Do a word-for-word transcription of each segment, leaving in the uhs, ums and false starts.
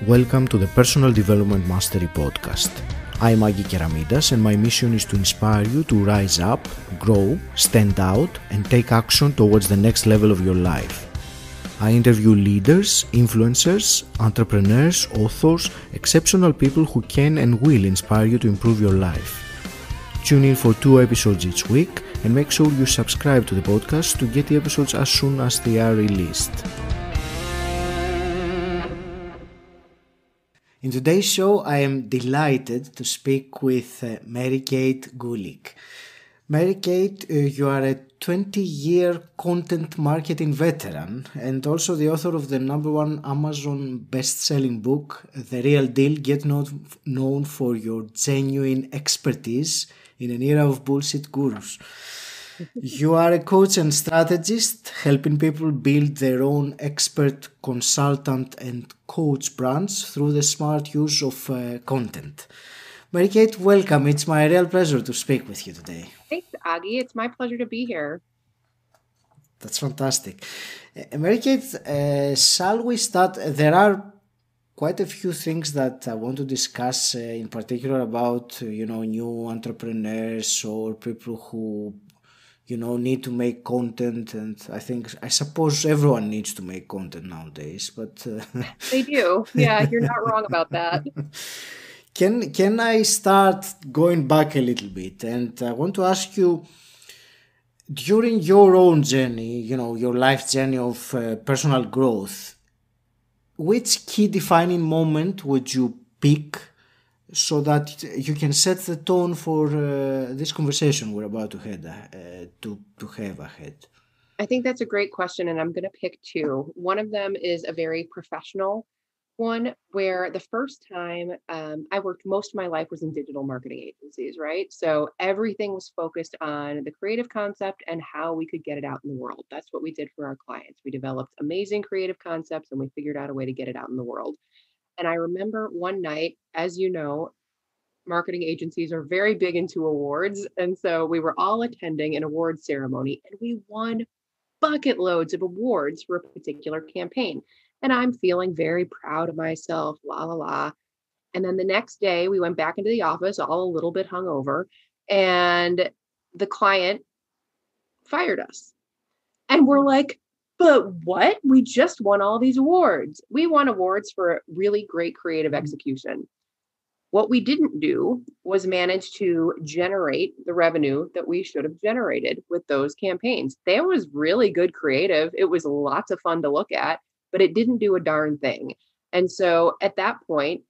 Welcome to the Personal Development Mastery Podcast. I'm Agi Keramidas and my mission is to inspire you to rise up, grow, stand out and take action towards the next level of your life. I interview leaders, influencers, entrepreneurs, authors, exceptional people who can and will inspire you to improve your life. Tune in for two episodes each week and make sure you subscribe to the podcast to get the episodes as soon as they are released. In today's show, I am delighted to speak with uh, Mary Kate Gulick. Mary Kate, uh, you are a twenty-year content marketing veteran and also the author of the number one Amazon best-selling book, The Real Deal, Get known, known for your genuine expertise in an era of bullshit gurus. You are a coach and strategist, helping people build their own expert, consultant and coach brands through the smart use of uh, content. Mary Kate, welcome. It's my real pleasure to speak with you today. Thanks, Agi. It's my pleasure to be here. That's fantastic. Uh, Mary Kate, uh, shall we start? There are quite a few things that I want to discuss, uh, in particular about, uh, you know, new entrepreneurs or people who you know, need to make content, and I think, I suppose everyone needs to make content nowadays, but... Uh, they do. Yeah, you're not wrong about that. Can, can I start going back a little bit? And I want to ask you, during your own journey, you know, your life journey of uh, personal growth, which key defining moment would you pick so that you can set the tone for uh, this conversation we're about to, head, uh, to, to have ahead? I think that's a great question, and I'm going to pick two. One of them is a very professional one, where the first time um, I worked most of my life was in digital marketing agencies, right? So everything was focused on the creative concept and how we could get it out in the world. That's what we did for our clients. We developed amazing creative concepts, and we figured out a way to get it out in the world. And I remember one night, as you know, marketing agencies are very big into awards. And so we were all attending an award ceremony and we won bucket loads of awards for a particular campaign. And I'm feeling very proud of myself, la, la, la. And then the next day we went back into the office, all a little bit hungover, and the client fired us. And we're like, but what? We just won all these awards. We won awards for really great creative execution. What we didn't do was manage to generate the revenue that we should have generated with those campaigns. There was really good creative. It was lots of fun to look at, but it didn't do a darn thing. And so at that point,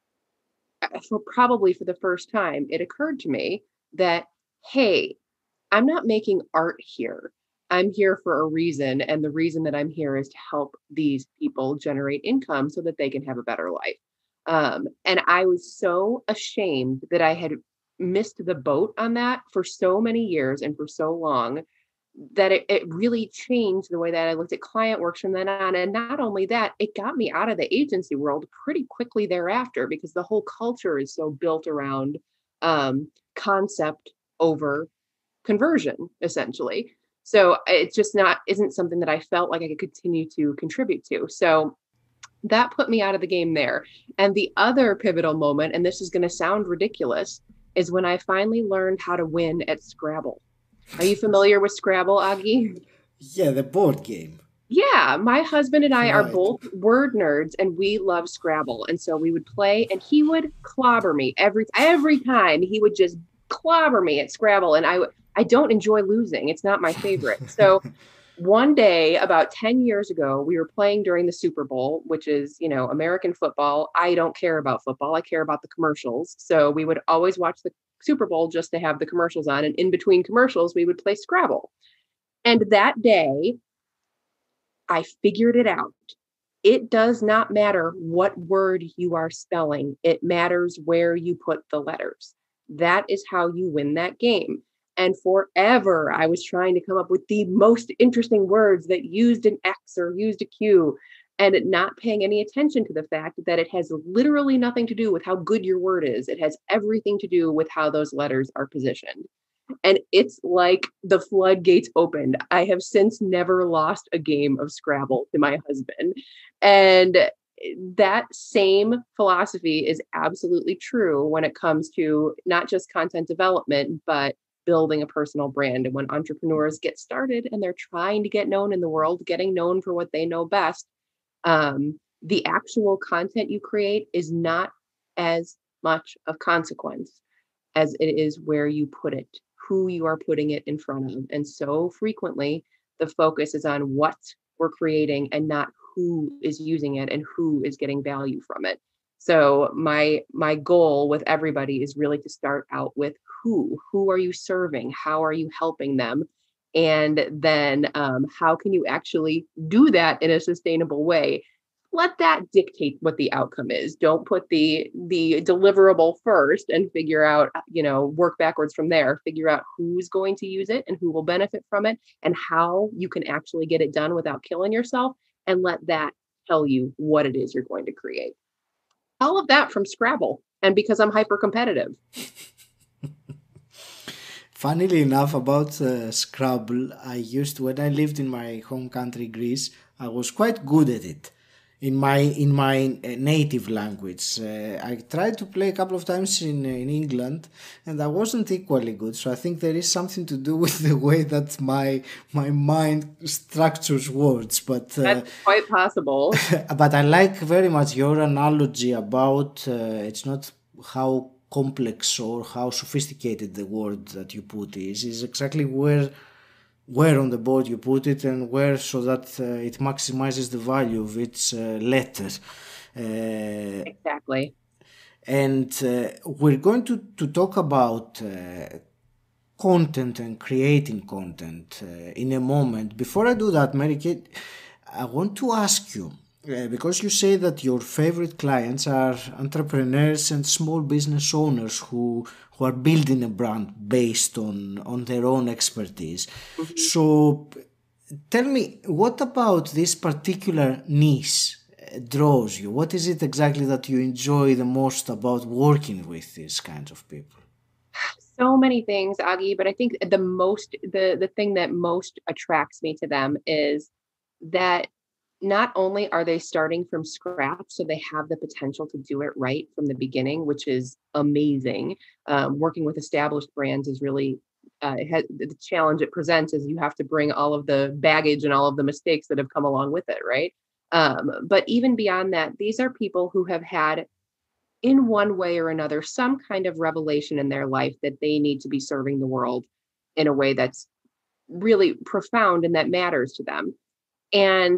for probably for the first time, it occurred to me that, hey, I'm not making art here. I'm here for a reason. And the reason that I'm here is to help these people generate income so that they can have a better life. Um, and I was so ashamed that I had missed the boat on that for so many years and for so long that it, it really changed the way that I looked at client works from then on. And not only that, it got me out of the agency world pretty quickly thereafter, because the whole culture is so built around um, concept over conversion, essentially. So it's just not, isn't something that I felt like I could continue to contribute to. So that put me out of the game there. And the other pivotal moment, and this is going to sound ridiculous, is when I finally learned how to win at Scrabble. Are you familiar with Scrabble, Agi? Yeah, the board game. Yeah, my husband and I right. are both word nerds, and we love Scrabble. And so we would play, and he would clobber me every every time. He would just clobber me at Scrabble, and I I don't enjoy losing. It's not my favorite. So one day, about ten years ago, we were playing during the Super Bowl, which is, you know, American football. I don't care about football. I care about the commercials. So we would always watch the Super Bowl just to have the commercials on. And in between commercials, we would play Scrabble. And that day, I figured it out. It does not matter what word you are spelling. It matters where you put the letters. That is how you win that game. And forever, I was trying to come up with the most interesting words that used an X or used a Q, and not paying any attention to the fact that it has literally nothing to do with how good your word is. It has everything to do with how those letters are positioned. And it's like the floodgates opened. I have since never lost a game of Scrabble to my husband. And that same philosophy is absolutely true when it comes to not just content development, but building a personal brand. And when entrepreneurs get started and they're trying to get known in the world, getting known for what they know best, um, the actual content you create is not as much of consequence as it is where you put it, who you are putting it in front of. And so frequently, the focus is on what we're creating and not who is using it and who is getting value from it. So my my goal with everybody is really to start out with who. Who are you serving? How are you helping them? And then um, how can you actually do that in a sustainable way? Let that dictate what the outcome is. Don't put the the deliverable first and figure out, you know, work backwards from there. Figure out who's going to use it and who will benefit from it and how you can actually get it done without killing yourself, and let that tell you what it is you're going to create. All of that from Scrabble, and because I'm hyper competitive. Funnily enough, about uh, Scrabble, I used, when I lived in my home country, Greece, I was quite good at it. In my in my uh, native language. Uh, I tried to play a couple of times in, uh, in England, and I wasn't equally good. So I think there is something to do with the way that my my mind structures words. But uh, that's quite possible. But I like very much your analogy about uh, it's not how complex or how sophisticated the word that you put is. Is exactly where. where on the board you put it and where, so that uh, it maximizes the value of its uh, letter. Uh, exactly. And uh, we're going to, to talk about uh, content and creating content uh, in a moment. Before I do that, Mary Kate, I want to ask you, uh, because you say that your favorite clients are entrepreneurs and small business owners who who are building a brand based on, on their own expertise. Mm-hmm. So tell me, what about this particular niche draws you? What is it exactly that you enjoy the most about working with these kinds of people? So many things, Agi, but I think the most, the, the thing that most attracts me to them is that not only are they starting from scratch, so they have the potential to do it right from the beginning, which is amazing. Um, working with established brands is really, uh, it has, the challenge it presents is you have to bring all of the baggage and all of the mistakes that have come along with it, right? Um, but even beyond that, these are people who have had, in one way or another, some kind of revelation in their life that they need to be serving the world in a way that's really profound and that matters to them. And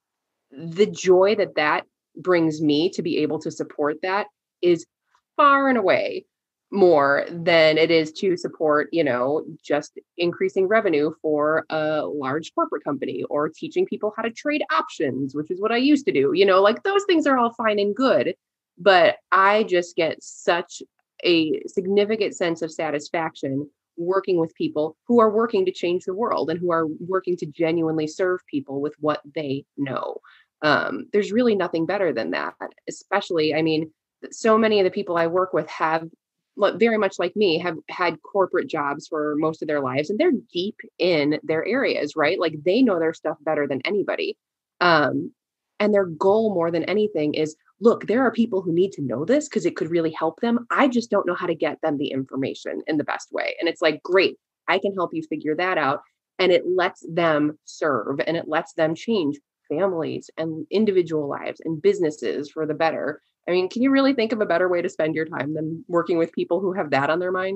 the joy that that brings me to be able to support that is far and away more than it is to support, you know, just increasing revenue for a large corporate company or teaching people how to trade options, which is what I used to do. You know, like those things are all fine and good, but I just get such a significant sense of satisfaction working with people who are working to change the world and who are working to genuinely serve people with what they know. Um, there's really nothing better than that, especially, I mean, so many of the people I work with have, very much like me, have had corporate jobs for most of their lives, and they're deep in their areas, right? Like they know their stuff better than anybody. Um, and their goal more than anything is, look, there are people who need to know this because it could really help them. I just don't know how to get them the information in the best way. And it's like, great, I can help you figure that out. And it lets them serve and it lets them change families and individual lives and businesses for the better. I mean, can you really think of a better way to spend your time than working with people who have that on their mind?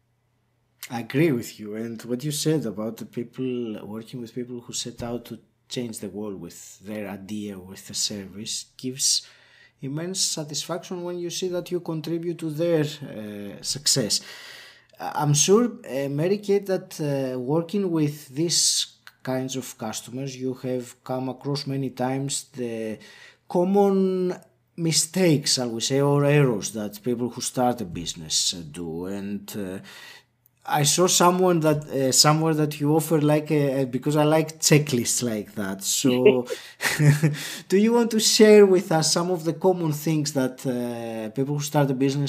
I agree with you. And what you said about the people working with people who set out to change the world with their idea, with the service, gives immense satisfaction when you see that you contribute to their uh, success. I'm sure, uh, Mary Kate, that uh, working with this kinds of customers, you have come across many times the common mistakes, shall we say, or errors that people who start a business do. And uh, I saw someone that uh, somewhere that you offer like a, because I like checklists like that. So do you want to share with us some of the common things that uh, people who start a business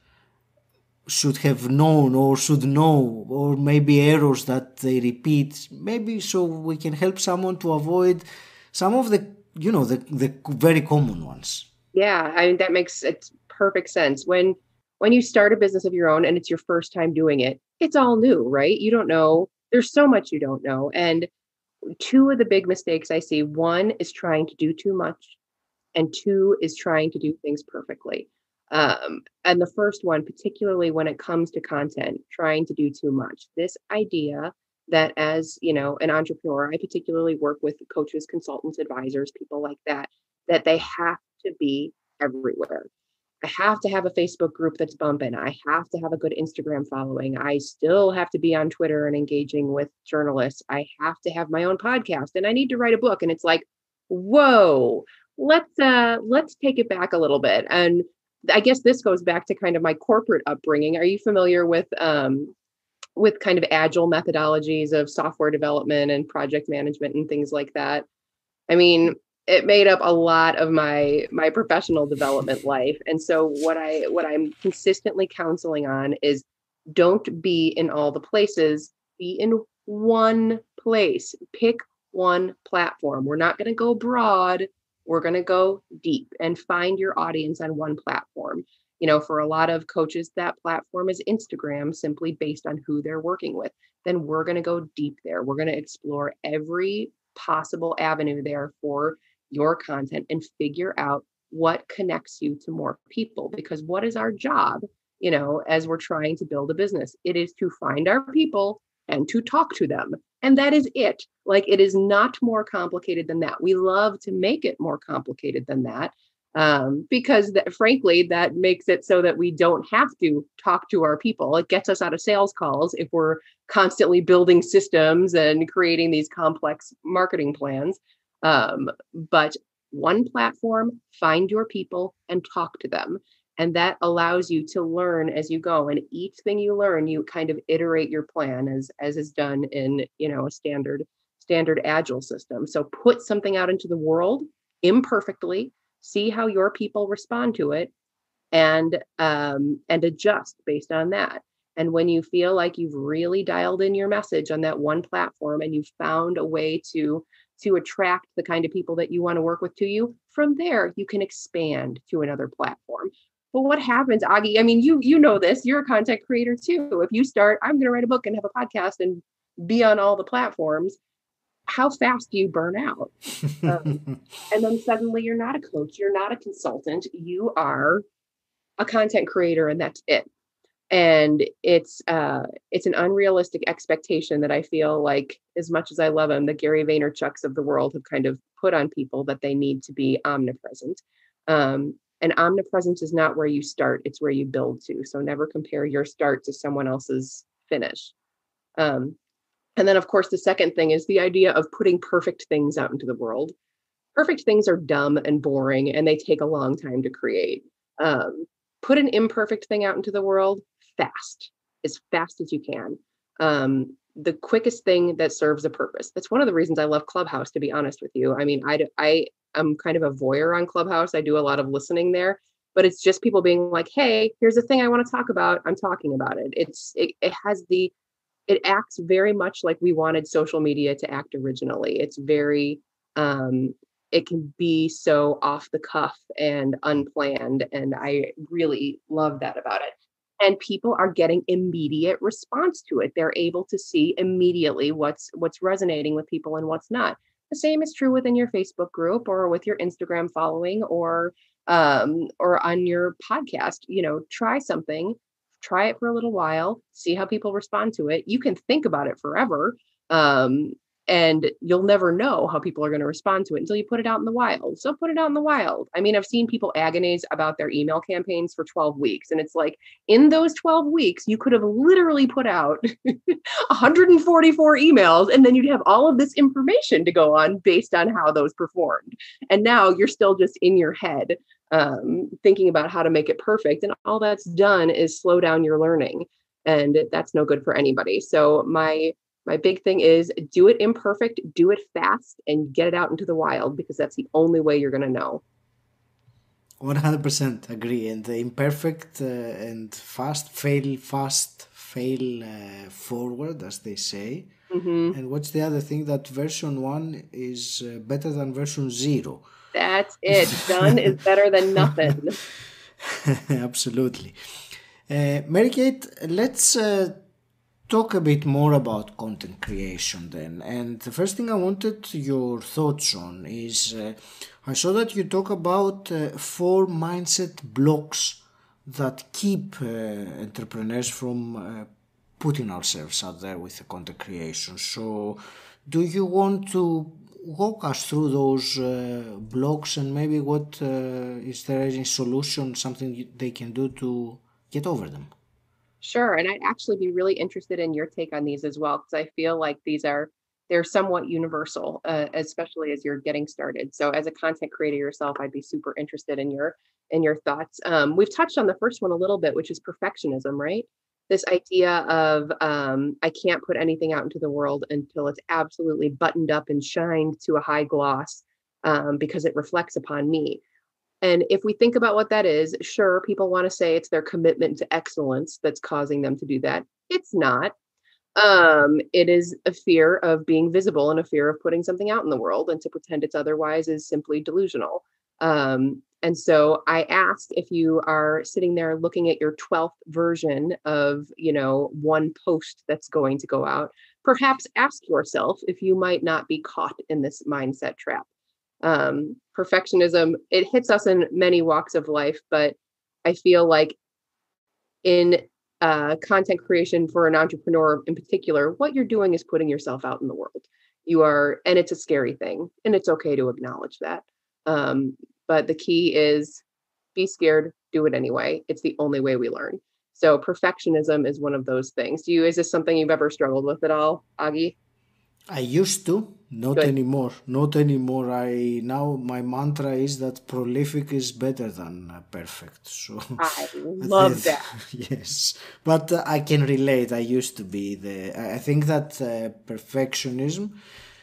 should have known or should know, or maybe errors that they repeat, maybe so we can help someone to avoid some of the you know, the, the very common ones. Yeah, I mean, that makes it's perfect sense. When when you start a business of your own and it's your first time doing it, it's all new, right? You don't know. There's so much you don't know. And two of the big mistakes I see, one is trying to do too much, and two is trying to do things perfectly. Um, and the first one, particularly when it comes to content, trying to do too much. This idea that as, you know, an entrepreneur, I particularly work with coaches, consultants, advisors, people like that, that they have to be everywhere. I have to have a Facebook group that's bumping. I have to have a good Instagram following. I still have to be on Twitter and engaging with journalists. I have to have my own podcast, and I need to write a book. And it's like, whoa, let's uh, let's take it back a little bit. And I guess this goes back to kind of my corporate upbringing. Are you familiar with um, with kind of agile methodologies of software development and project management and things like that? I mean, it made up a lot of my my professional development life. And so what I what I'm consistently counseling on is don't be in all the places, be in one place. Pick one platform. We're not going to go broad. We're going to go deep and find your audience on one platform. You know, for a lot of coaches, that platform is Instagram, simply based on who they're working with. Then we're going to go deep there. We're going to explore every possible avenue there for your content and figure out what connects you to more people. Because what is our job, you know, as we're trying to build a business? It is to find our people and to talk to them. And that is it. Like, it is not more complicated than that. We love to make it more complicated than that. Um, because that, frankly, that makes it so that we don't have to talk to our people. It gets us out of sales calls if we're constantly building systems and creating these complex marketing plans. Um, but one platform, find your people and talk to them. And that allows you to learn as you go. And each thing you learn, you kind of iterate your plan as, as is done in, you know, a standard, standard agile system. So put something out into the world imperfectly, see how your people respond to it, and um, and adjust based on that. And when you feel like you've really dialed in your message on that one platform and you've found a way to to attract the kind of people that you want to work with to you, from there, you can expand to another platform. But what happens, Agi? I mean, you you know this, you're a content creator too. If you start, I'm going to write a book and have a podcast and be on all the platforms, how fast do you burn out? Um, and then suddenly you're not a coach, you're not a consultant, you are a content creator, and that's it. And it's uh, it's an unrealistic expectation that I feel like, as much as I love them, the Gary Vaynerchuks of the world have kind of put on people, that they need to be omnipresent. Um, and omnipresence is not where you start, it's where you build to. So never compare your start to someone else's finish. Um, and then, of course, the second thing is the idea of putting perfect things out into the world. Perfect things are dumb and boring, and they take a long time to create. Um, put an imperfect thing out into the world fast, as fast as you can. Um, the quickest thing that serves a purpose. That's one of the reasons I love Clubhouse, to be honest with you. I mean, I, I am kind of a voyeur on Clubhouse. I do a lot of listening there, but it's just people being like, hey, here's a thing I want to talk about. I'm talking about it. It's, it, it has the, it acts very much like we wanted social media to act originally. It's very, um, it can be so off the cuff and unplanned. And I really love that about it. And people are getting immediate response to it. They're able to see immediately what's what's resonating with people and what's not. The same is true within your Facebook group or with your Instagram following or um, or on your podcast. You know, try something, try it for a little while, see how people respond to it. You can think about it forever. Um, And you'll never know how people are going to respond to it until you put it out in the wild. So put it out in the wild. I mean, I've seen people agonize about their email campaigns for twelve weeks. And it's like, in those twelve weeks, you could have literally put out one hundred forty-four emails, and then you'd have all of this information to go on based on how those performed. And now you're still just in your head um, thinking about how to make it perfect. And all that's done is slow down your learning. And that's no good for anybody. So my My big thing is do it imperfect, do it fast, and get it out into the wild, because that's the only way you're going to know. one hundred percent agree. And the imperfect uh, and fast, fail fast, fail uh, forward, as they say. Mm-hmm. And what's the other thing? That version one is uh, better than version zero. That's it. Done is better than nothing. Absolutely. Uh, Mary Kate, let's uh, talk a bit more about content creation then. And the first thing I wanted your thoughts on is uh, I saw that you talk about uh, four mindset blocks that keep uh, entrepreneurs from uh, putting ourselves out there with the content creation. So do you want to walk us through those uh, blocks, and maybe what uh, is there any solution, something they can do to get over them? Sure. And I'd actually be really interested in your take on these as well, because I feel like these are, they're somewhat universal, uh, especially as you're getting started. So as a content creator yourself, I'd be super interested in your, in your thoughts. Um, we've touched on the first one a little bit, which is perfectionism, right? This idea of um, I can't put anything out into the world until it's absolutely buttoned up and shined to a high gloss, um, because it reflects upon me. And if we think about what that is, sure, people want to say it's their commitment to excellence that's causing them to do that. It's not. Um, it is a fear of being visible and a fear of putting something out in the world, and to pretend it's otherwise is simply delusional. Um, and so I asked, if you are sitting there looking at your twelfth version of, you know, one post that's going to go out, perhaps ask yourself if you might not be caught in this mindset trap. Um, perfectionism, it hits us in many walks of life, but I feel like in uh, content creation for an entrepreneur in particular, what you're doing is putting yourself out in the world. You are, and it's a scary thing, and it's okay to acknowledge that. Um, but the key is be scared, do it anyway. It's the only way we learn. So perfectionism is one of those things. Do you, is this something you've ever struggled with at all, Agi? I used to, not Good. anymore. Not anymore. I now my mantra is that prolific is better than uh, perfect. So I love that. Yes, but uh, I can relate. I used to be the. I I think that uh, perfectionism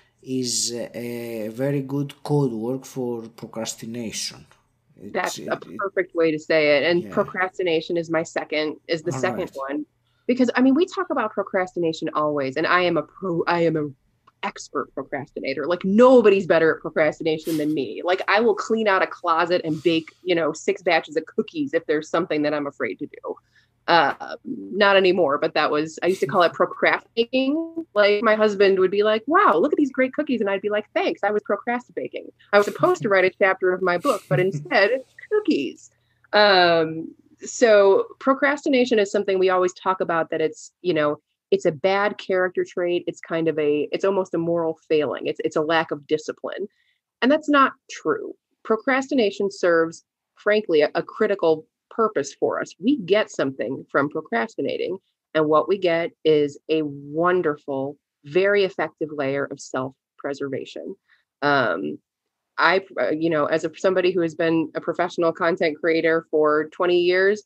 is a very good code word for procrastination. It's, That's a it, it, perfect way to say it. And yeah. procrastination is my second, is the All second right. one. Because I mean, we talk about procrastination always, and I am a pro, I am a expert procrastinator. Like nobody's better at procrastination than me. Like I will clean out a closet and bake, you know, six batches of cookies if there's something that I'm afraid to do. Uh, not anymore, but that was, I used to call it procrastinating. Like my husband would be like, wow, look at these great cookies. And I'd be like, thanks, I was procrastinating. I was supposed to write a chapter of my book, but instead it's cookies. Um, so procrastination is something we always talk about, that it's, you know, it's a bad character trait. It's kind of a, it's almost a moral failing. It's, it's a lack of discipline. And that's not true. Procrastination serves, frankly, a, a critical purpose for us. We get something from procrastinating, and what we get is a wonderful, very effective layer of self-preservation. Um, I, you know, as a, somebody who has been a professional content creator for twenty years,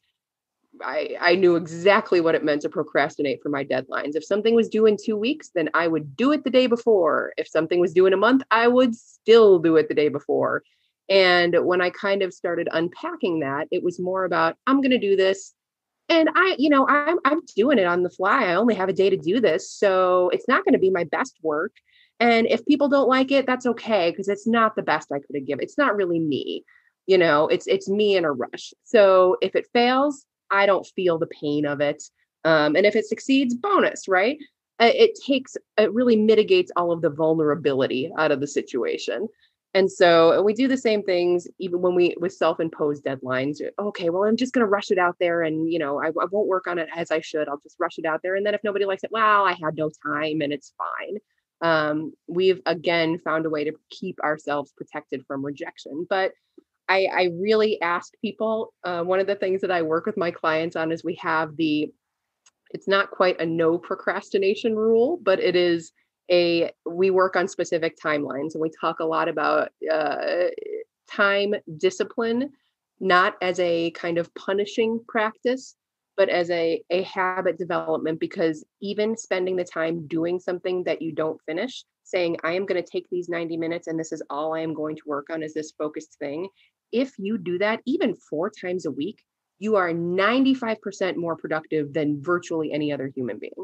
I, I knew exactly what it meant to procrastinate for my deadlines. If something was due in two weeks, then I would do it the day before. If something was due in a month, I would still do it the day before. And when I kind of started unpacking that, it was more about, I'm going to do this. And I, you know, I'm, I'm doing it on the fly. I only have a day to do this. So it's not going to be my best work. And if people don't like it, that's okay, because it's not the best I could have given. It's not really me. You know, it's, it's me in a rush. So if it fails, I don't feel the pain of it. Um, and if it succeeds, bonus, right? Uh, it takes, it really mitigates all of the vulnerability out of the situation. And so we do the same things even when we, with self-imposed deadlines. Okay, well, I'm just going to rush it out there, and, you know, I, I won't work on it as I should. I'll just rush it out there. And then if nobody likes it, well, I had no time and it's fine. Um, we've, again, found a way to keep ourselves protected from rejection. But I, I really ask people, uh, one of the things that I work with my clients on is we have the, it's not quite a no procrastination rule, but it is a, we work on specific timelines, and we talk a lot about uh, time discipline, not as a kind of punishing practice, but as a, a habit development, because even spending the time doing something that you don't finish, saying, I am going to take these ninety minutes and this is all I am going to work on, is this focused thing. If you do that even four times a week, you are ninety-five percent more productive than virtually any other human being.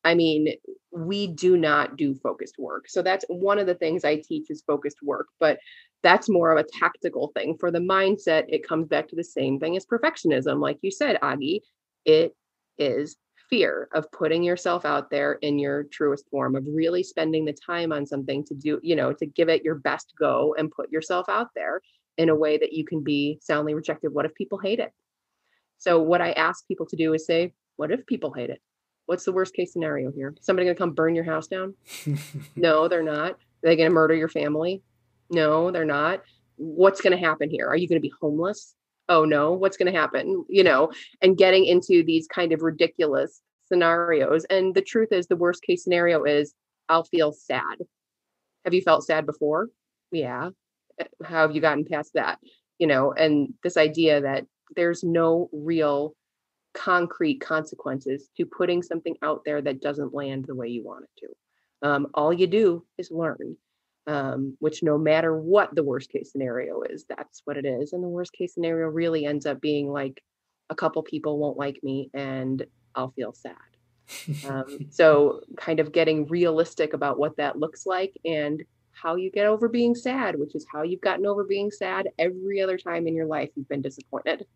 I mean, we do not do focused work. So that's one of the things I teach is focused work, but that's more of a tactical thing. For the mindset, it comes back to the same thing as perfectionism. Like you said, Agi, it is fear of putting yourself out there in your truest form, of really spending the time on something to do, you know, to give it your best go and put yourself out there in a way that you can be soundly rejected. What if people hate it? So what I ask people to do is say, what if people hate it? What's the worst case scenario here? Somebody gonna come burn your house down? No, they're not. Are they gonna murder your family? No, they're not. What's gonna happen here? Are you gonna be homeless? Oh no, what's gonna happen? You know, and getting into these kind of ridiculous scenarios. And the truth is, the worst case scenario is I'll feel sad. Have you felt sad before? Yeah. How have you gotten past that? You know, and this idea that there's no real concrete consequences to putting something out there that doesn't land the way you want it to. Um, all you do is learn, um, which no matter what the worst case scenario is, that's what it is. And the worst case scenario really ends up being like a couple people won't like me and I'll feel sad. Um, so kind of getting realistic about what that looks like and how you get over being sad, which is how you've gotten over being sad every other time in your life you've been disappointed.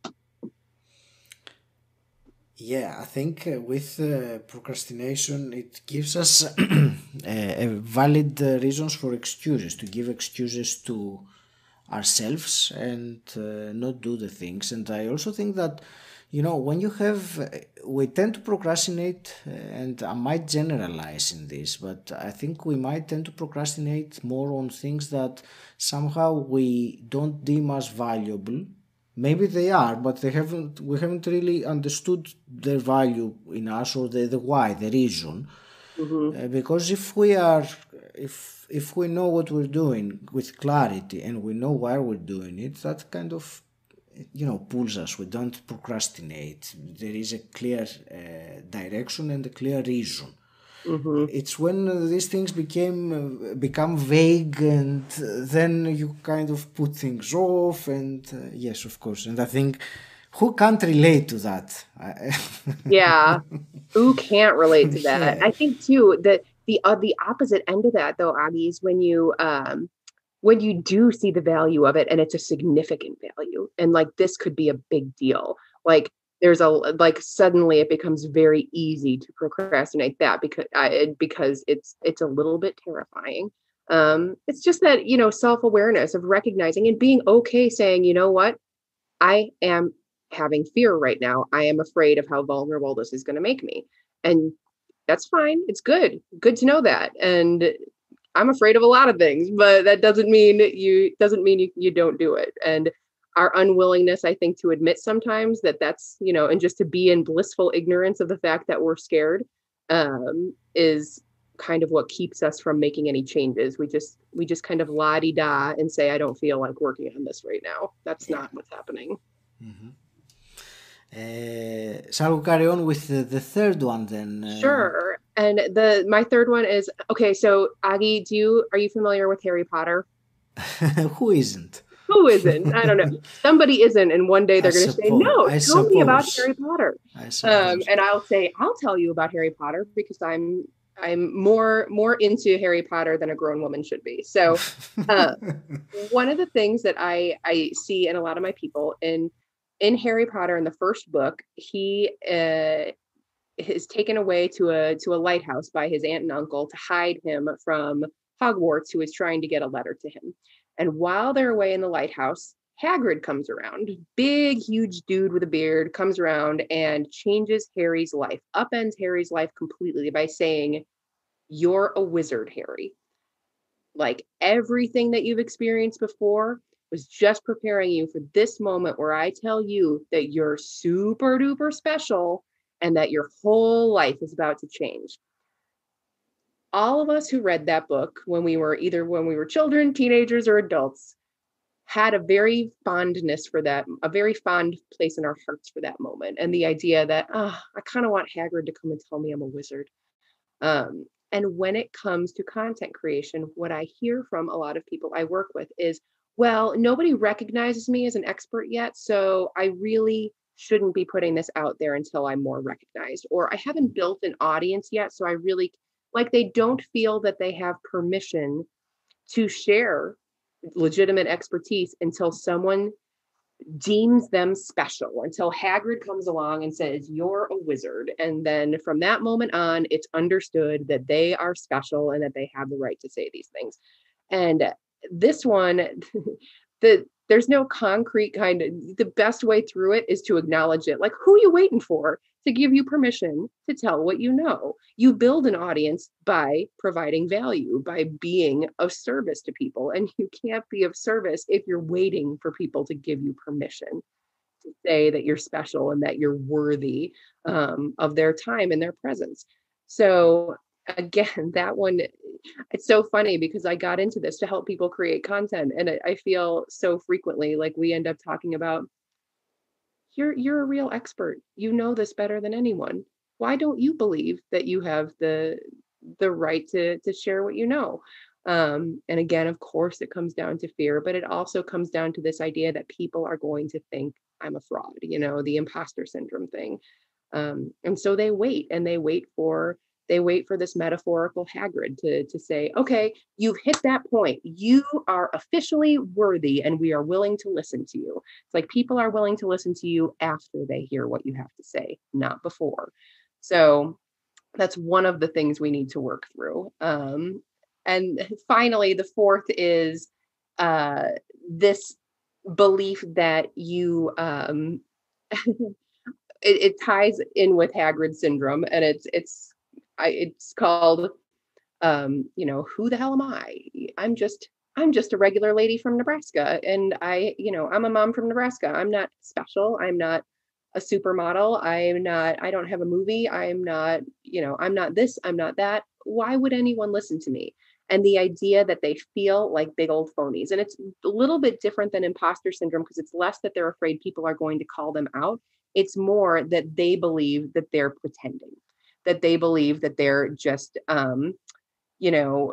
Yeah, I think uh, with uh, procrastination, it gives us uh, a valid uh, reasons for excuses, to give excuses to ourselves and uh, not do the things. And I also think that, you know, when you have, uh, we tend to procrastinate, uh, and I might generalize in this, but I think we might tend to procrastinate more on things that somehow we don't deem as valuable. Maybe they are, but they haven't. We haven't really understood their value in us, or the, the why, the reason. Mm-hmm. Uh, because if we are, if if we know what we're doing with clarity and we know why we're doing it, that kind of, you know, pulls us. We don't procrastinate. There is a clear uh, direction and a clear reason. Mm-hmm. It's when uh, these things became uh, become vague, and uh, then you kind of put things off. And uh, yes, of course. And I think, who can't relate to that? Yeah, who can't relate to that? Yeah. I think too that the uh, the opposite end of that though, Agi, is when you um when you do see the value of it and it's a significant value, and like this could be a big deal. Like there's a like suddenly it becomes very easy to procrastinate that because I, because it's it's a little bit terrifying. Um, it's just that, you know, self-awareness of recognizing and being okay saying, you know what, I am having fear right now. I am afraid of how vulnerable this is going to make me. And that's fine. It's good. Good to know that. And I'm afraid of a lot of things, but that doesn't mean you doesn't mean you, you don't do it. And our unwillingness, I think, to admit sometimes that that's, you know, and just to be in blissful ignorance of the fact that we're scared um, is kind of what keeps us from making any changes. We just we just kind of la-di-da and say, I don't feel like working on this right now. That's not what's happening. Mm-hmm. Uh, shall we carry on with the, the third one then? Uh... Sure. And the my third one is, okay, so Agi, do you are you familiar with Harry Potter? Who isn't? Who isn't? I don't know. Somebody isn't, and one day they're going to say, "No, I tell suppose. me about Harry Potter." I um, and I'll say, "I'll tell you about Harry Potter because I'm I'm more more into Harry Potter than a grown woman should be." So, uh, one of the things that I I see in a lot of my people in in Harry Potter in the first book, he uh, is taken away to a to a lighthouse by his aunt and uncle to hide him from Hogwarts, who is trying to get a letter to him. And while they're away in the lighthouse, Hagrid comes around, big, huge dude with a beard, comes around and changes Harry's life, upends Harry's life completely by saying, "You're a wizard, Harry. Like everything that you've experienced before was just preparing you for this moment where I tell you that you're super duper special and that your whole life is about to change." All of us who read that book when we were either when we were children, teenagers, or adults had a very fondness for that, a very fond place in our hearts for that moment. And the idea that, oh, I kind of want Hagrid to come and tell me I'm a wizard. Um, and when it comes to content creation, what I hear from a lot of people I work with is, well, nobody recognizes me as an expert yet, so I really shouldn't be putting this out there until I'm more recognized, or I haven't built an audience yet. So I really, like, they don't feel that they have permission to share legitimate expertise until someone deems them special, until Hagrid comes along and says, you're a wizard. And then from that moment on, it's understood that they are special and that they have the right to say these things. And this one, the there's no concrete kind of, the best way through it is to acknowledge it. Like, who are you waiting for to give you permission to tell what you know? You build an audience by providing value, by being of service to people. And you can't be of service if you're waiting for people to give you permission to say that you're special and that you're worthy um, of their time and their presence. So again, that one, it's so funny because I got into this to help people create content. And I, I feel so frequently like we end up talking about, you're, you're a real expert. You know this better than anyone. Why don't you believe that you have the, the right to, to share what you know? Um, and again, of course, it comes down to fear, but it also comes down to this idea that people are going to think I'm a fraud, you know, the imposter syndrome thing. Um, and so they wait and they wait for They wait for this metaphorical Hagrid to, to say, okay, you've hit that point. You are officially worthy and we are willing to listen to you. It's like people are willing to listen to you after they hear what you have to say, not before. So that's one of the things we need to work through. Um, and finally, the fourth is uh, this belief that you, um, it, it ties in with Hagrid syndrome, and it's, it's, I, it's called, um, you know, who the hell am I? I'm just, I'm just a regular lady from Nebraska. And I, you know, I'm a mom from Nebraska. I'm not special. I'm not a supermodel. I'm not, I don't have a movie. I'm not, you know, I'm not this, I'm not that. Why would anyone listen to me? And the idea that they feel like big old phonies. And it's a little bit different than imposter syndrome because it's less that they're afraid people are going to call them out. It's more that they believe that they're pretending. That they believe that they're just, um, you know,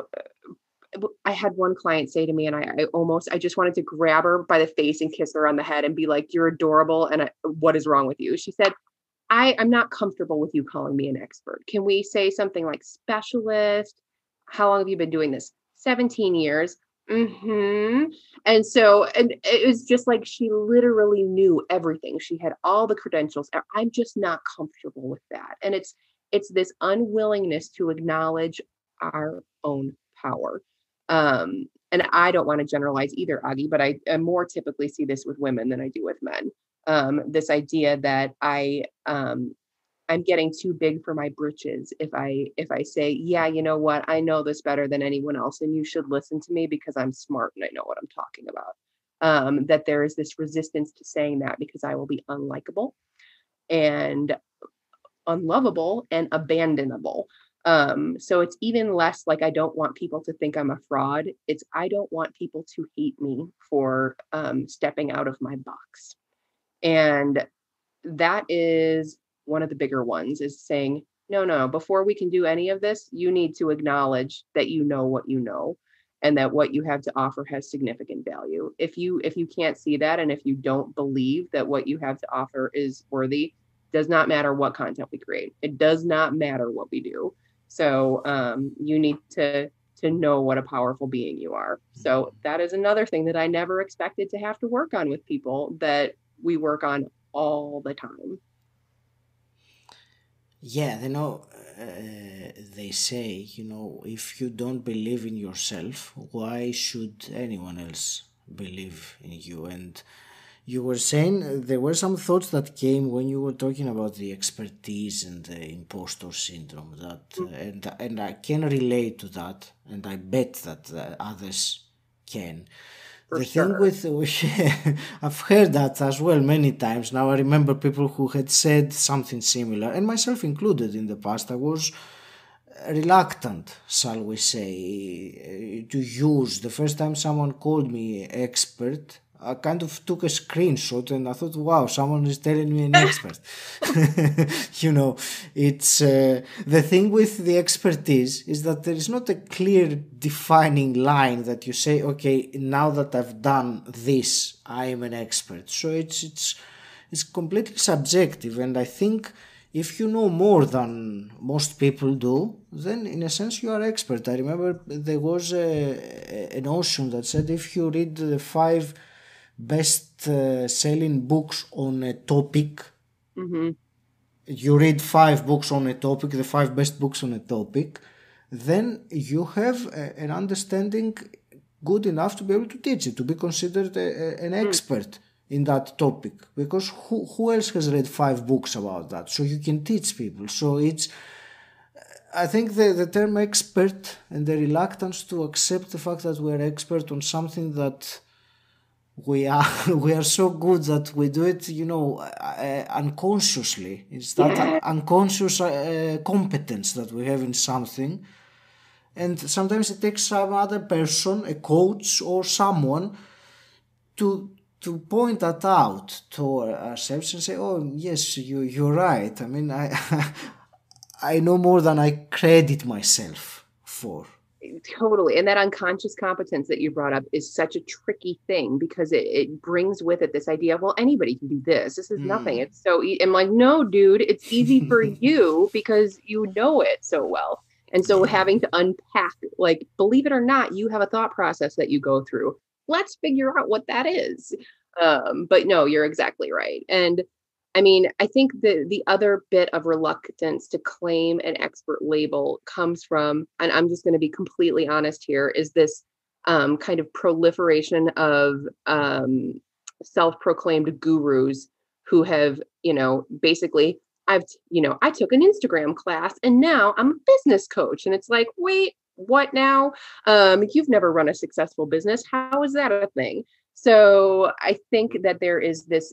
I had one client say to me, and I, I almost, I just wanted to grab her by the face and kiss her on the head and be like, you're adorable. And I, what is wrong with you? She said, I, I'm not comfortable with you calling me an expert. Can we say something like specialist? How long have you been doing this? seventeen years. Mm-hmm. And so, and it was just like, she literally knew everything. She had all the credentials. I'm just not comfortable with that. And it's, It's this unwillingness to acknowledge our own power. Um, and I don't want to generalize either, Agi, but I, I more typically see this with women than I do with men. Um, this idea that I, um, I'm getting too big for my britches if I if I say, yeah, you know what, I know this better than anyone else, and you should listen to me because I'm smart and I know what I'm talking about. Um, that there is this resistance to saying that because I will be unlikable and unlovable and abandonable. Um, so it's even less like I don't want people to think I'm a fraud. It's I don't want people to hate me for um, stepping out of my box. And that is one of the bigger ones, is saying, no, no, before we can do any of this, you need to acknowledge that you know what you know and that what you have to offer has significant value. If you if you can't see that, and if you don't believe that what you have to offer is worthy, does not matter what content we create. It does not matter what we do. So um, you need to to know what a powerful being you are. So that is another thing that I never expected to have to work on with people, that we work on all the time. Yeah, you know, uh, they say, you know, if you don't believe in yourself, why should anyone else believe in you? And you were saying uh, there were some thoughts that came when you were talking about the expertise and the imposter syndrome. That uh, and and I can relate to that, and I bet that uh, others can. For The sure. thing with I've heard that as well many times. Now I remember people who had said something similar, and myself included in the past. I was reluctant, shall we say, to use. The first time someone called me expert, I kind of took a screenshot and I thought, wow, someone is telling me an expert. You know, it's uh, the thing with the expertise is that there is not a clear defining line that you say, okay, now that I've done this, I am an expert. So it's, it's, it's completely subjective. And I think if you know more than most people do, then in a sense you are expert. I remember there was a, a notion that said if you read the five best uh, selling books on a topic, Mm-hmm. you read five books on a topic, the five best books on a topic, then you have a, an understanding good enough to be able to teach it, to be considered a, a, an expert in that topic, because who, who else has read five books about that? So you can teach people. So it's, I think the, the term expert and the reluctance to accept the fact that we're expert on something that we are we are so good that we do it, you know, uh, unconsciously. It's that Yeah. unconscious uh, competence that we have in something. And sometimes it takes some other person, a coach or someone, to to point that out to ourselves and say, oh, yes, you, you're right. I mean, I I know more than I credit myself for. Totally. And that unconscious competence that you brought up is such a tricky thing, because it, it brings with it this idea of, well, anybody can do this. This is Mm. nothing. It's so easy. I'm like, no, dude, it's easy for you because you know it so well. And so having to unpack, like, believe it or not, you have a thought process that you go through. Let's figure out what that is. Um, but no, you're exactly right. And I mean, I think the the other bit of reluctance to claim an expert label comes from, and I'm just going to be completely honest here, is this um, kind of proliferation of um, self-proclaimed gurus who have, you know, basically, I've, you know, I took an Instagram class and now I'm a business coach. And it's like, wait, what now? Um, you've never run a successful business. How is that a thing? So I think that there is this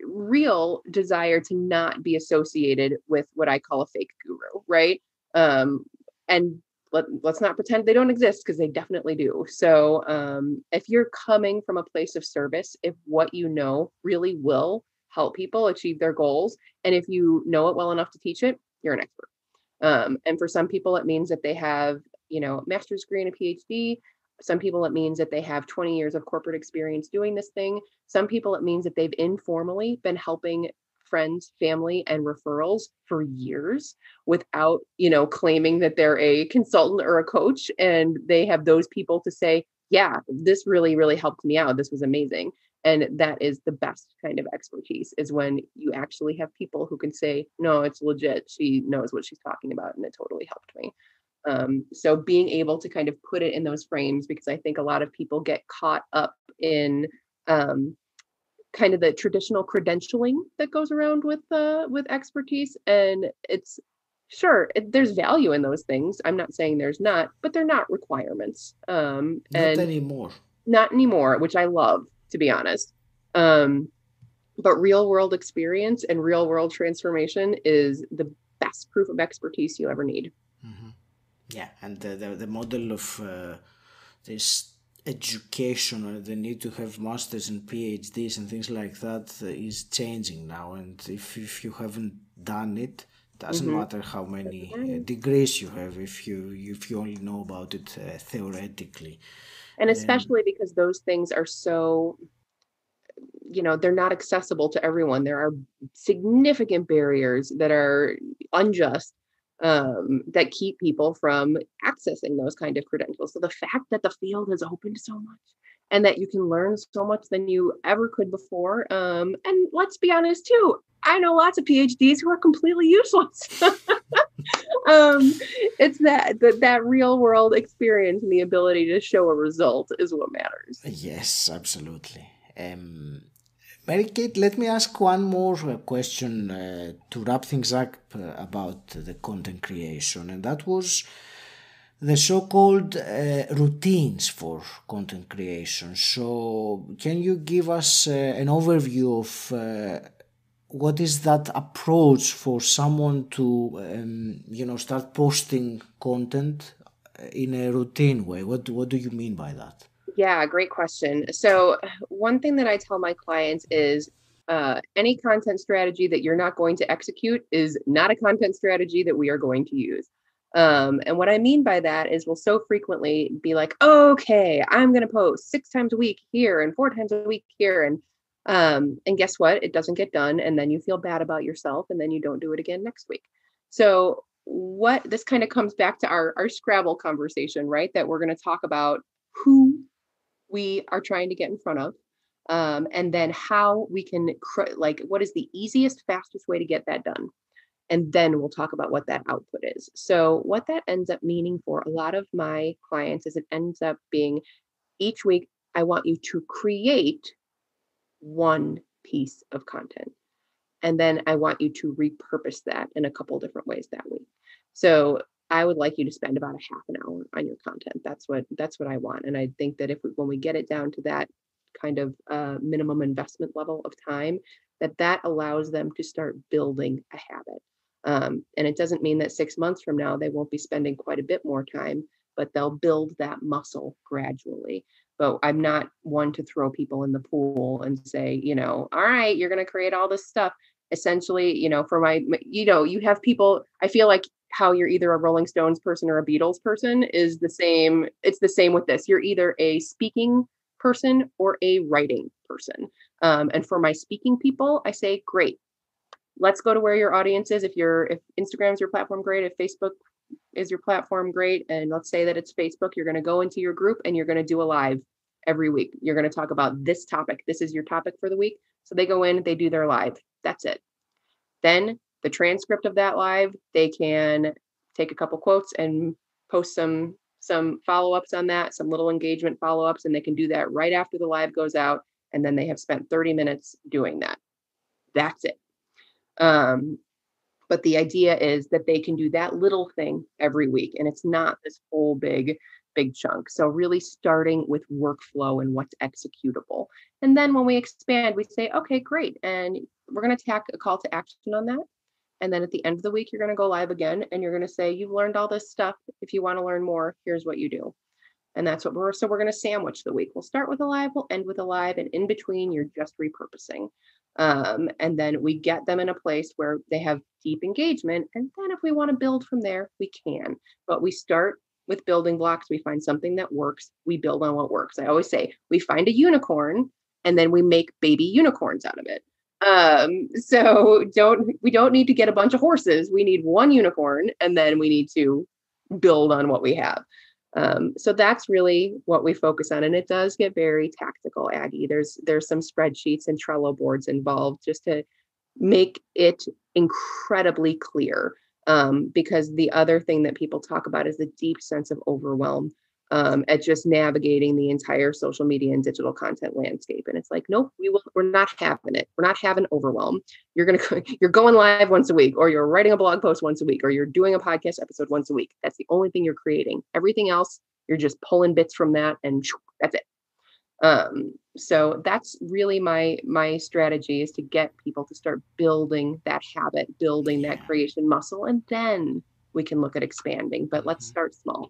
real desire to not be associated with what I call a fake guru, right? Um, and let, let's not pretend they don't exist, because they definitely do. So um, if you're coming from a place of service, if what you know really will help people achieve their goals, and if you know it well enough to teach it, you're an expert. Um, and for some people, it means that they have, you know, a master's degree and a PhD. Some people, it means that they have twenty years of corporate experience doing this thing. Some people, it means that they've informally been helping friends, family, and referrals for years without, you know, claiming that they're a consultant or a coach. And they have those people to say, yeah, this really, really helped me out. This was amazing. And that is the best kind of expertise, is when you actually have people who can say, no, it's legit. She knows what she's talking about, and it totally helped me. Um, so being able to kind of put it in those frames, because I think a lot of people get caught up in um, kind of the traditional credentialing that goes around with uh, with expertise. And it's sure, it, there's value in those things. I'm not saying there's not, but they're not requirements. Um, Not and anymore. Not anymore, which I love, to be honest. Um, but real world experience and real world transformation is the best proof of expertise you ever need. Mm-hmm. Yeah, and the, the, the model of uh, this education, or the need to have masters and PhDs and things like that, uh, is changing now. And if, if you haven't done it, doesn't Mhm. matter how many uh, degrees you have, if you if you only know about it uh, theoretically. And especially because those things are so, you know, they're not accessible to everyone. There are significant barriers that are unjust, um, that keep people from accessing those kind of credentials. So the fact that the field has opened so much, and that you can learn so much than you ever could before. Um, and let's be honest too, I know lots of PhDs who are completely useless. um, it's that, that that real world experience and the ability to show a result is what matters. Yes, absolutely. Um, Mary Kate, let me ask one more uh, question uh, to wrap things up uh, about the content creation, and that was the so-called uh, routines for content creation. So can you give us uh, an overview of uh, what is that approach for someone to, um, you know, start posting content in a routine way? What, what do you mean by that? Yeah, great question. So one thing that I tell my clients is uh, any content strategy that you're not going to execute is not a content strategy that we are going to use. Um, and what I mean by that is we'll so frequently be like, okay, I'm going to post six times a week here and four times a week here. And Um, and guess what? It doesn't get done. And then you feel bad about yourself and then you don't do it again next week. So what this kind of comes back to our, our Scrabble conversation, right? That we're going to talk about who we are trying to get in front of. Um, and then how we can, cr- like, what is the easiest, fastest way to get that done? And then we'll talk about what that output is. So what that ends up meaning for a lot of my clients is it ends up being each week, I want you to create one piece of content. And then I want you to repurpose that in a couple different ways that week. So I would like you to spend about a half an hour on your content. That's what that's what I want. And I think that if we, when we get it down to that kind of uh, minimum investment level of time, that that allows them to start building a habit. Um, and it doesn't mean that six months from now, they won't be spending quite a bit more time, but they'll build that muscle gradually. But I'm not one to throw people in the pool and say, you know, all right, you're going to create all this stuff. Essentially, you know, for my, you know, you have people, I feel like how you're either a Rolling Stones person or a Beatles person is the same. It's the same with this. You're either a speaking person or a writing person. Um, and for my speaking people, I say, great, let's go to where your audience is. If you're, if Instagram's your platform, great. If Facebook is your platform, great. And let's say that it's Facebook, you're going to go into your group and you're going to do a live every week. You're going to talk about this topic. This is your topic for the week. So they go in, they do their live. That's it. Then the transcript of that live, they can take a couple quotes and post some some follow-ups on that, some little engagement follow-ups, and they can do that right after the live goes out. And then they have spent thirty minutes doing that. That's it. Um, but the idea is that they can do that little thing every week, and it's not this whole big, big chunk. So really starting with workflow and what's executable. And then when we expand, we say, okay, great. And we're going to tack a call to action on that. And then at the end of the week, you're going to go live again, and you're going to say, you've learned all this stuff. If you want to learn more, here's what you do. And that's what we're, so we're going to sandwich the week. We'll start with a live, we'll end with a live, and in between, you're just repurposing. Um, and then we get them in a place where they have deep engagement. And then if we want to build from there, we can. But we start with building blocks. We find something that works. We build on what works. I always say we find a unicorn and then we make baby unicorns out of it. Um, so don't, we don't need to get a bunch of horses. We need one unicorn, and then we need to build on what we have. Um, so that's really what we focus on. And it does get very tactical, Aggie. There's, there's some spreadsheets and Trello boards involved just to make it incredibly clear. Um, because the other thing that people talk about is the deep sense of overwhelm um, at just navigating the entire social media and digital content landscape. And it's like, nope, we will, we're not having it. We're not having overwhelm. You're going to, you're going live once a week, or you're writing a blog post once a week, or you're doing a podcast episode once a week. That's the only thing you're creating. Everything else, you're just pulling bits from that, and that's it. Um, so that's really my, my strategy, is to get people to start building that habit, building that creation muscle, and then we can look at expanding, but let's start small.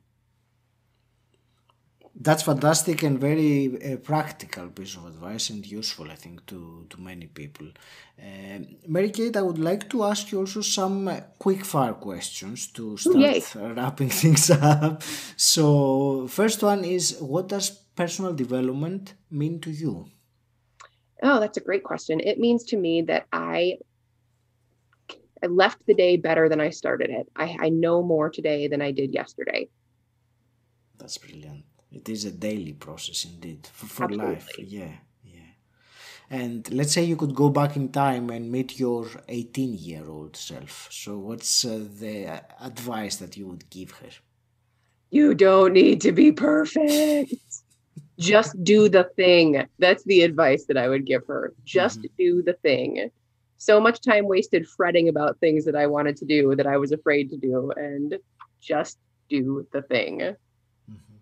That's fantastic and very uh, practical piece of advice, and useful, I think, to, to many people. Uh, Mary Kate, I would like to ask you also some uh, quick fire questions to start Ooh, wrapping things up. So first one is, what does personal development mean to you? Oh, that's a great question. It means to me that I I left the day better than I started it. I, I know more today than I did yesterday. That's brilliant. It is a daily process indeed, for, for life. Yeah, yeah. And let's say you could go back in time and meet your eighteen-year-old self. So what's uh, the advice that you would give her? You don't need to be perfect. Just do the thing. That's the advice that I would give her. Just mm-hmm. do the thing. So much time wasted fretting about things that I wanted to do that I was afraid to do, and just do the thing. Mm-hmm.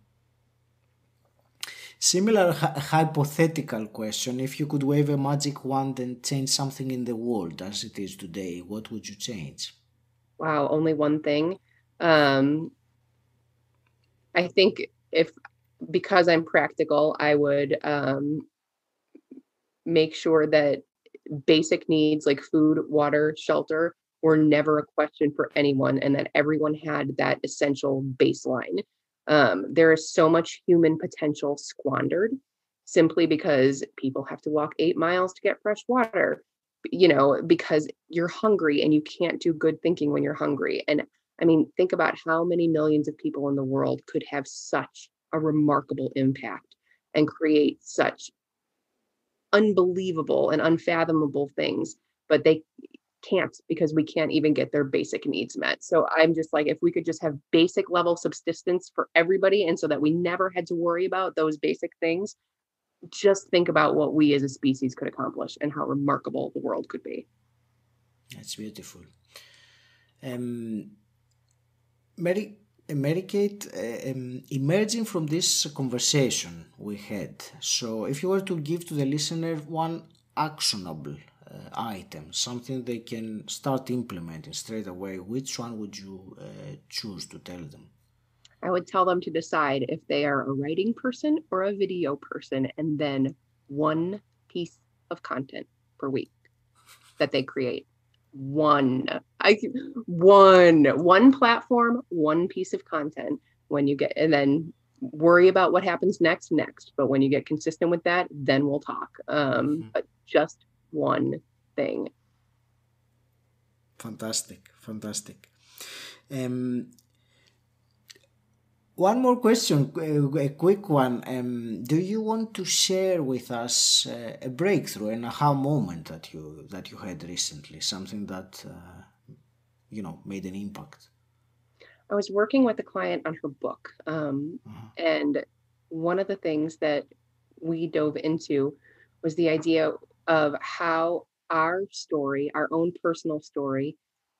Similar hi- hypothetical question. If you could wave a magic wand and change something in the world as it is today, what would you change? Wow, only one thing. Um, I think if, because I'm practical, I would um, make sure that basic needs like food, water, shelter were never a question for anyone, and that everyone had that essential baseline. Um, there is so much human potential squandered. simply because people have to walk eight miles to get fresh water, you know, because you're hungry and you can't do good thinking when you're hungry. And I mean, think about how many millions of people in the world could have such a remarkable impact and create such unbelievable and unfathomable things, but they can't because we can't even get their basic needs met. So I'm just like, if we could just have basic level subsistence for everybody, and so that we never had to worry about those basic things, just think about what we as a species could accomplish and how remarkable the world could be. That's beautiful. Um, Mary, Mary Kate, uh, um, emerging from this conversation we had, so if you were to give to the listener one actionable uh, item, something they can start implementing straight away, which one would you uh, choose to tell them? I would tell them to decide if they are a writing person or a video person, and then one piece of content per week that they create. One, I, one, one platform, one piece of content. When you get, and then worry about what happens next, next. But when you get consistent with that, then we'll talk. Um, mm-hmm. But just one thing. Fantastic, fantastic. Um, One more question, a quick one. Um, do you want to share with us uh, a breakthrough and aha moment that you that you had recently, something that uh, you know made an impact? I was working with a client on her book, um, uh-huh. and one of the things that we dove into was the idea of how our story, our own personal story,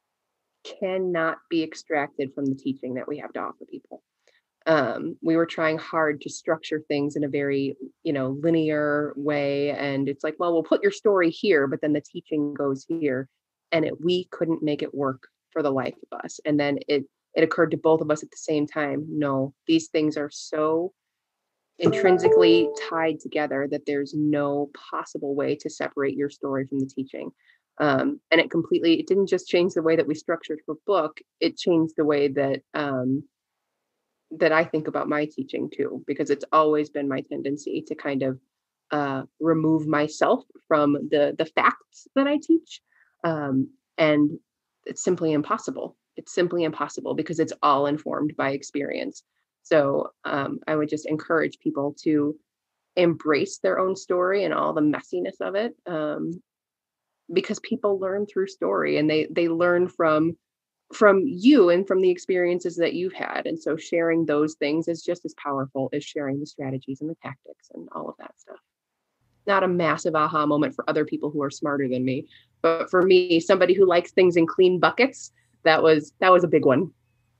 cannot be extracted from the teaching that we have to offer people. Um, we were trying hard to structure things in a very, you know, linear way. And it's like, well, we'll put your story here, but then the teaching goes here. And it, we couldn't make it work for the life of us. And then it, it occurred to both of us at the same time. No, these things are so intrinsically tied together that there's no possible way to separate your story from the teaching. Um, and it completely, it didn't just change the way that we structured her book. It changed the way that, um, that I think about my teaching too, because it's always been my tendency to kind of uh, remove myself from the the facts that I teach. Um, and it's simply impossible. It's simply impossible because it's all informed by experience. So um, I would just encourage people to embrace their own story and all the messiness of it, um, because people learn through story, and they they learn from from you and from the experiences that you've had. And so sharing those things is just as powerful as sharing the strategies and the tactics and all of that stuff. Not a massive aha moment for other people who are smarter than me, but for me, somebody who likes things in clean buckets, that was that was a big one.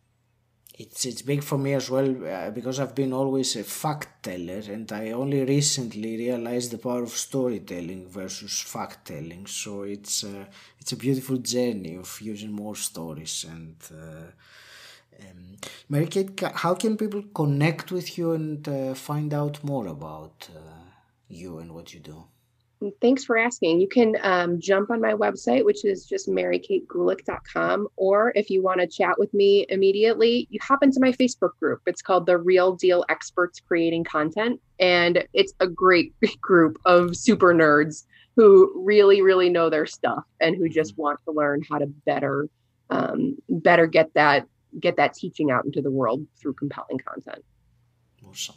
It's it's big for me as well, uh, because I've been always a fact teller, and I only recently realized the power of storytelling versus fact telling. So it's uh, it's a beautiful journey of using more stories. And uh, um, Mary Kate, how can people connect with you and uh, find out more about uh, you and what you do? Thanks for asking. You can um, jump on my website, which is just mary kate gulick dot com. Or if you want to chat with me immediately, you hop into my Facebook group. It's called The Real Deal Experts Creating Content. And it's a great group of super nerds who really, really know their stuff and who just want to learn how to better, um, better get that, get that teaching out into the world through compelling content. Awesome.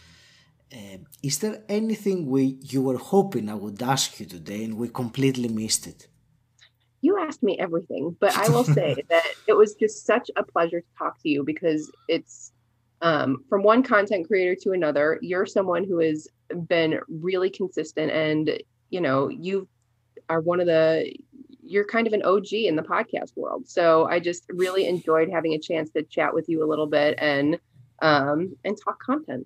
Uh, is there anything we you were hoping I would ask you today and we completely missed it? You asked me everything, but I will say that it was just such a pleasure to talk to you, because it's um, from one content creator to another. You're someone who has been really consistent, and you know, you are one of the, you're kind of an O G in the podcast world. So I just really enjoyed having a chance to chat with you a little bit and um, and talk content.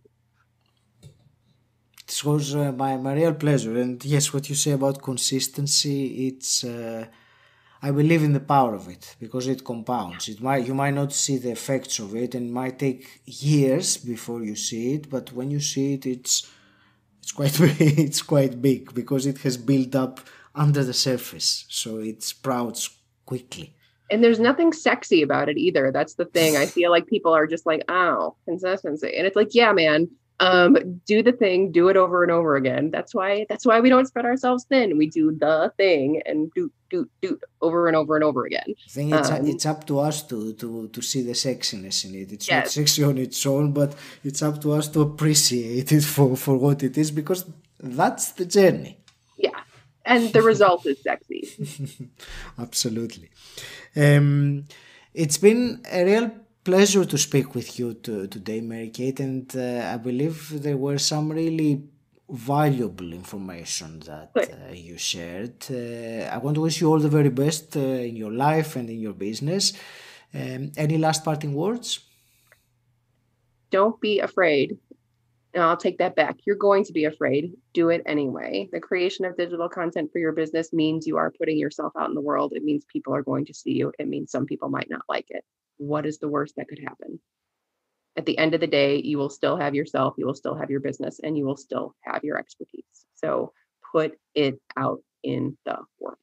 This was uh, my, my real pleasure. And yes, what you say about consistency, it's uh, I believe in the power of it, because it compounds. It might you might not see the effects of it, and it might take years before you see it, but when you see it, it's it's quite it's quite big, because it has built up under the surface, so it sprouts quickly. And there's nothing sexy about it either. That's the thing. I feel like people are just like, oh, consistency. And it's like, yeah, man, Um, do the thing, do it over and over again. That's why that's why we don't spread ourselves thin. We do the thing and do do do over and over and over again. I think it's, Um, it's up to us to, to, to see the sexiness in it. It's not yes. sexy on its own, but it's up to us to appreciate it for, for what it is, because that's the journey. Yeah. And the result is sexy. Absolutely. Um, it's been a real pleasure to speak with you to, today, Mary-Kate, and uh, I believe there were some really valuable information that uh, you shared. Uh, I want to wish you all the very best uh, in your life and in your business. Um, any last parting words? Don't be afraid. And I'll take that back. You're going to be afraid. Do it anyway. The creation of digital content for your business means you are putting yourself out in the world. It means people are going to see you. It means some people might not like it. What is the worst that could happen? At the end of the day, you will still have yourself, you will still have your business, and you will still have your expertise. So put it out in the world.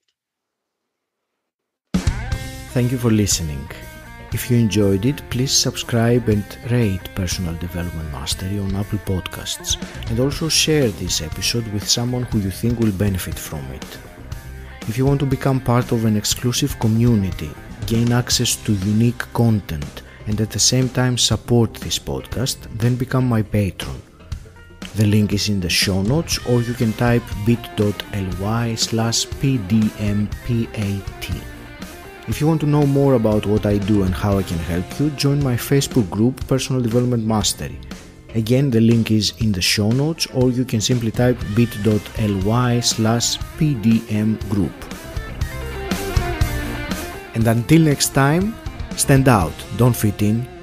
Thank you for listening. If you enjoyed it, please subscribe and rate Personal Development Mastery on Apple Podcasts, and also share this episode with someone who you think will benefit from it. If you want to become part of an exclusive community, gain access to unique content, and at the same time support this podcast, then become my patron. The link is in the show notes, or you can type bit.ly slash pdmpat. If you want to know more about what I do and how I can help you, join my Facebook group Personal Development Mastery. Again, the link is in the show notes, or you can simply type bit.ly slash pdmgroup. And until next time, stand out, don't fit in,